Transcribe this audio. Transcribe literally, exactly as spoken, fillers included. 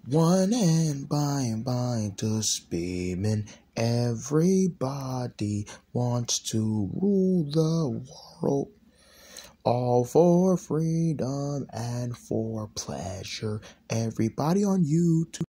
One and by and by to spearmen. Everybody wants to rule the world. All for freedom and for pleasure. Everybody on YouTube.